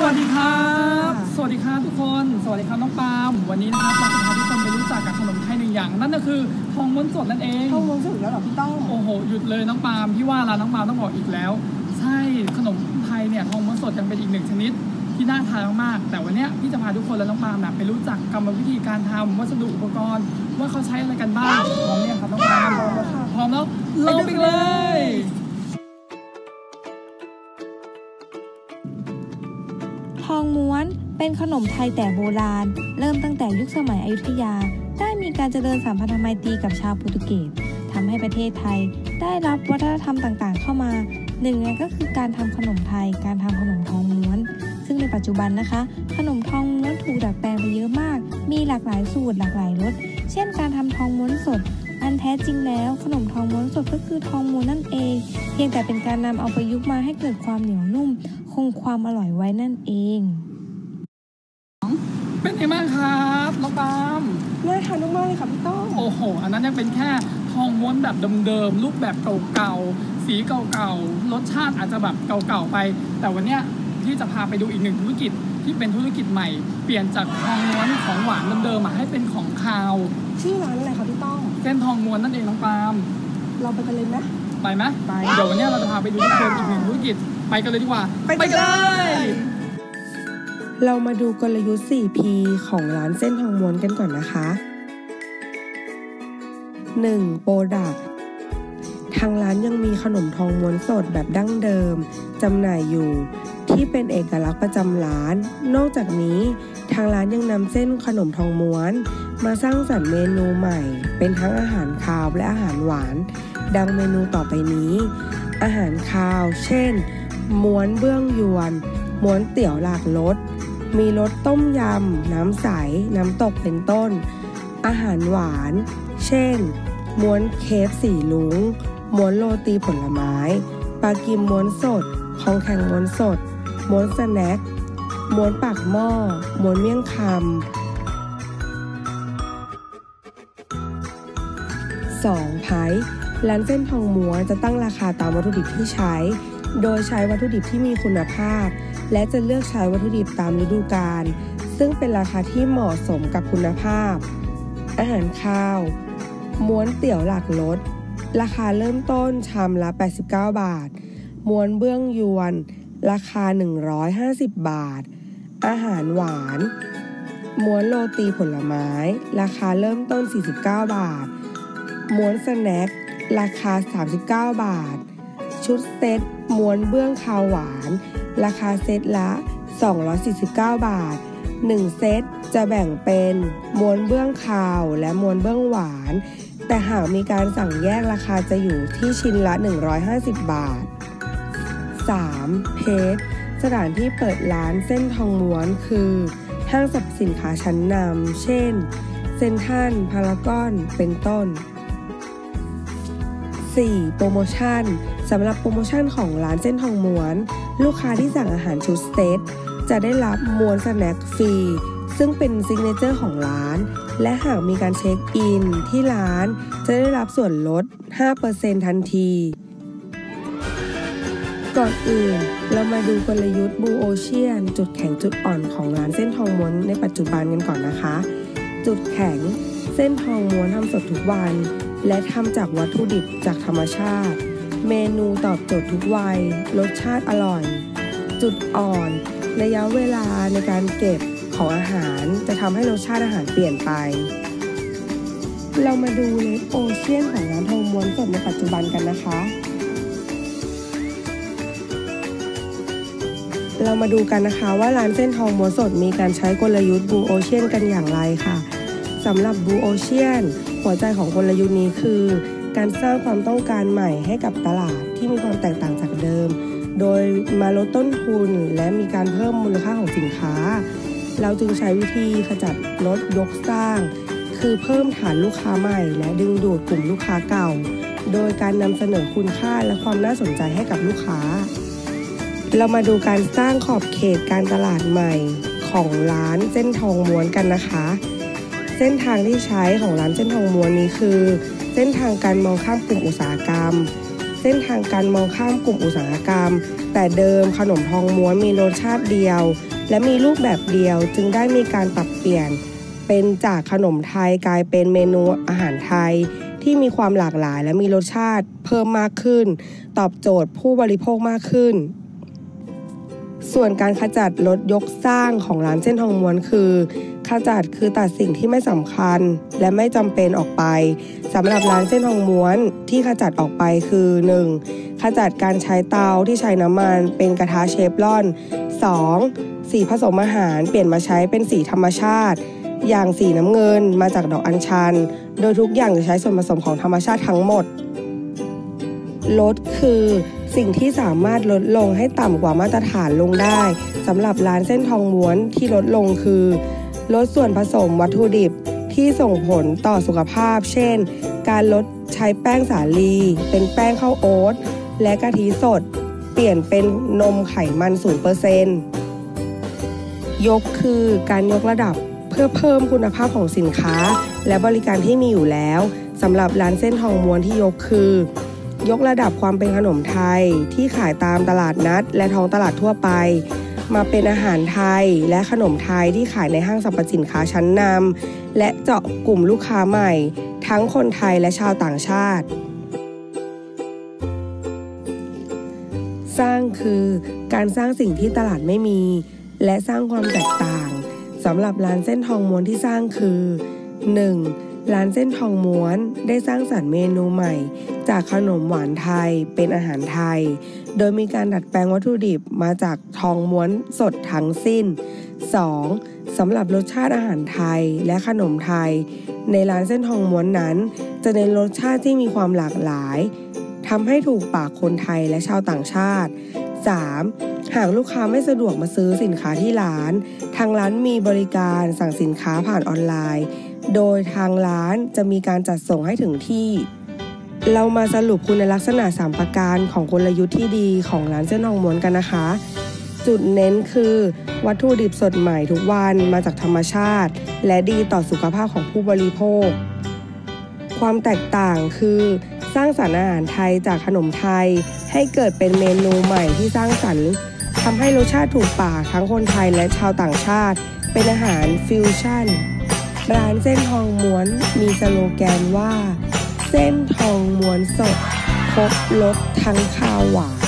วัสดีครับสวัสดีครับทุกคนสวัสดีครับน้องปาล์มวันนี้นะครับเราจะพาทุกคนไปรู้จักกับขนมไทยหนึ่งอย่างนั่นก็คือทองม้วนสดนั่นเองทองม้วนสดแล้วเหรอพี่ต้องโอ้โหหยุดเลยน้องปาล์มพี่ว่าแล้วน้องปาล์มต้องบอกอีกแล้วใช่ขนมไทยเนี่ยทองม้วนสดยังเป็นอีกหนึ่งชนิดที่น่าทานมากๆแต่วันนี้พี่จะพาทุกคนและน้องปาล์มไปรู้จักกรรมวิธีการทำวัสดุอุปกรณ์ว่าเขาใช้อะไรกันบ้างพร้อมเนี่ยครับน้องปาล์มพร้อมแล้วลงไปเลยทองม้วนเป็นขนมไทยแต่โบราณเริ่มตั้งแต่ยุคสมัยอยุธยาได้มีการเจริญสัมพันธไมตรีกับชาวโปรตุเกสทำให้ประเทศไทยได้รับวัฒนธรรมต่างๆเข้ามาหนึ่งในก็คือการทำขนมไทยการทำขนมทองม้วนซึ่งในปัจจุบันนะคะขนมทองม้วนถูกดัดแปลงไปเยอะมากมีหลากหลายสูตรหลากหลายรสเช่นการทำทองม้วนสดอันแท้จริงแล้วขนมทองม้วนสดก็คือทองม้วนนั่นเองเพียงแต่เป็นการนำเอาประยุกต์มาให้เกิดความเหนียวนุ่มคงความอร่อยไว้นั่นเองเป็นไงบ้างครับน้องปาล์มน่าทานมากๆเลยค่ะพี่ต้องโอ้โหอันนั้นยังเป็นแค่ทองม้วนแบบเดิมๆรูปแบบเก่าๆสีเก่าๆรสชาติอาจจะแบบเก่าๆไปแต่วันนี้ที่จะพาไปดูอีกหนึ่งธุรกิจที่เป็นธุรกิจใหม่เปลี่ยนจากทองม้วนของหวานเดิมๆมาให้เป็นของคาวชื่อร้านอะไรคะพี่ต้องเส้นทองม้วนนั่นเองน้องปาล์มเราไปกันเลยไหมไปไหมไปเดี๋ยววันนี้เราจะพาไปดูทุกคนอีกหนึ่งธุรกิจไปกันเลยดีกว่าไปกันเลยเรามาดูกลยุทธ์ 4P ของร้านเส้นทองม้วนกันก่อนนะคะ 1. โปรดักต์ทางร้านยังมีขนมทองม้วนสดแบบดั้งเดิมจำหน่ายอยู่ที่เป็นเอกลักษณ์ประจำร้านนอกจากนี้ทางร้านยังนำเส้นขนมทองม้วนมาสร้างสรรค์เมนูใหม่เป็นทั้งอาหารคาวและอาหารหวานดังเมนูต่อไปนี้อาหารคาวเช่นม้วนเบื้องยวนม้วนเตี๋ยวหลากรสมีรสต้มยำน้ำใสน้ำตกเป็นต้นอาหารหวานเช่นม้วนเคฟสีลุ้งม้วนโรตีผลไม้ปลากิมม้วนสดของแข็งม้วนสดม้วนสแน็คม้วนปากหม้อม้วนเมี่ยงคำ 2. ไพร์ร้านเส้นทองม้วนจะตั้งราคาตามวัตถุดิบที่ใช้โดยใช้วัตถุดิบที่มีคุณภาพและจะเลือกใช้วัตถุดิบตามฤดูกาลซึ่งเป็นราคาที่เหมาะสมกับคุณภาพอาหารคาวม้วนเตี๋ยวหลากรสราคาเริ่มต้นชามละ89 บาทม้วนเบื้องยวนราคา150 บาทอาหารหวานม้วนโรตีผลไม้ราคาเริ่มต้น49 บาทม้วนสแน็คราคา39 บาทชุดเซตม้วนเบื้องคาวหวานราคาเซตละ249 บาท1เซตจะแบ่งเป็นม้วนเบื้องคาวและม้วนเบื้องหวานแต่หากมีการสั่งแยกราคาจะอยู่ที่ชิ้นละ150 บาท 3. เพจสถานที่เปิดร้านเส้นทองม้วนคือห้างสรรพสินค้าชั้นนำเช่นเซ็นทรัลพารากอนเป็นต้น 4. โปรโมชั่นสำหรับโปรโมชั่นของร้านเส้นทองม้วนลูกค้าที่สั่งอาหารชุดเซตจะได้รับม้วนสแน็คฟรีซึ่งเป็นซิกเนเจอร์ของร้านและหากมีการเช็คอินที่ร้านจะได้รับส่วนลด 5% ทันทีก่อนอื่นเรามาดูกลยุทธ์บูโอเชียนจุดแข็งจุดอ่อนของร้านเส้นทองม้วนในปัจจุบันกันก่อนนะคะจุดแข็งเส้นทองม้วนทำสดทุกวันและทำจากวัตถุดิบจากธรรมชาติเมนูตอบโจทย์ทุกวัยรสชาติอร่อยจุดอ่อนระยะเวลาในการเก็บของอาหารจะทำให้รสชาติอาหารเปลี่ยนไปเรามาดูเลดโอเชียนของร้านทองม้วนสดในปัจจุบันกันนะคะเรามาดูกันนะคะว่าร้านเส้นทองม้วนสดมีการใช้กลยุทธ์บูโอเชียนกันอย่างไรค่ะสำหรับบูโอเชียนหัวใจของกลยุทธ์นี้คือการสร้างความต้องการใหม่ให้กับตลาดที่มีความแตกต่างจากเดิมโดยมาลดต้นทุนและมีการเพิ่มมูลค่าของสินค้าเราจึงใช้วิธีขจัดลดยกสร้างคือเพิ่มฐานลูกค้าใหม่และดึงดูดกลุ่มลูกค้าเก่าโดยการนำเสนอคุณค่าและความน่าสนใจให้กับลูกค้าเรามาดูการสร้างขอบเขตการตลาดใหม่ของร้านเส้นทองม้วนกันนะคะเส้นทางที่ใช้ของร้านเส้นทองม้วนนี้คือเส้นทางการมองข้ามกลุ่มอุตสาหกรรมเส้นทางการมองข้ามกลุ่มอุตสาหกรรมแต่เดิมขนมทองม้วนมีรสชาติเดียวและมีรูปแบบเดียวจึงได้มีการปรับเปลี่ยนเป็นจากขนมไทยกลายเป็นเมนูอาหารไทยที่มีความหลากหลายและมีรสชาติเพิ่มมากขึ้นตอบโจทย์ผู้บริโภคมากขึ้นส่วนการขจัดลดยกสร้างของร้านเส้นทองม้วนคือขจัดคือตัดสิ่งที่ไม่สำคัญและไม่จำเป็นออกไปสำหรับร้านเส้นทองม้วนที่ขจัดออกไปคือ 1. ขจัดการใช้เตาที่ใช้น้ำมันเป็นกระทะเชฟรอน 2. สีผสมอาหารเปลี่ยนมาใช้เป็นสีธรรมชาติอย่างสีน้ำเงินมาจากดอกอัญชันโดยทุกอย่างจะใช้ส่วนผสมของธรรมชาติทั้งหมดลดคือสิ่งที่สามารถลดลงให้ต่ำกว่ามาตรฐานลงได้สำหรับร้านเส้นทองม้วนที่ลดลงคือลดส่วนผสมวัตถุดิบที่ส่งผลต่อสุขภาพเช่นการลดใช้แป้งสาลีเป็นแป้งข้าวโอ๊ตและกะทิสดเปลี่ยนเป็นนมไขมัน 0% ยกคือการยกระดับเพื่อเพิ่มคุณภาพของสินค้าและบริการที่มีอยู่แล้วสำหรับร้านเส้นทองม้วนที่ยกคือยกระดับความเป็นขนมไทยที่ขายตามตลาดนัดและท้องตลาดทั่วไปมาเป็นอาหารไทยและขนมไทยที่ขายในห้างสรรพสินค้าชั้นนำและเจาะกลุ่มลูกค้าใหม่ทั้งคนไทยและชาวต่างชาติสร้างคือการสร้างสิ่งที่ตลาดไม่มีและสร้างความแตกต่างสำหรับร้านเส้นทองม้วนที่สร้างคือ 1. ร้านเส้นทองม้วนได้สร้างสรรค์เมนูใหม่จากขนมหวานไทยเป็นอาหารไทยโดยมีการดัดแปลงวัตถุดิบมาจากทองม้วนสดทั้งสิ้น 2. สำหรับรสชาติอาหารไทยและขนมไทยในร้านเส้นทองม้วนนั้นจะเน้นรสชาติที่มีความหลากหลายทำให้ถูกปากคนไทยและชาวต่างชาติ 3. หากลูกค้าไม่สะดวกมาซื้อสินค้าที่ร้านทางร้านมีบริการสั่งสินค้าผ่านออนไลน์โดยทางร้านจะมีการจัดส่งให้ถึงที่เรามาสรุปคุณลักษณะ3ประการของกลยุทธ์ที่ดีของร้านเส้นทองม้วนกันนะคะจุดเน้นคือวัตถุดิบสดใหม่ทุกวันมาจากธรรมชาติและดีต่อสุขภาพของผู้บริโภคความแตกต่างคือสร้างสรรค์อาหารไทยจากขนมไทยให้เกิดเป็นเมนูใหม่ที่สร้างสรรค์ทำให้รสชาติถูกปากทั้งคนไทยและชาวต่างชาติเป็นอาหารฟิวชั่นร้านเส้นทองม้วนมีสโลแกนว่าเส้นทองม้วนสดครบรสทั้งคาวหวาน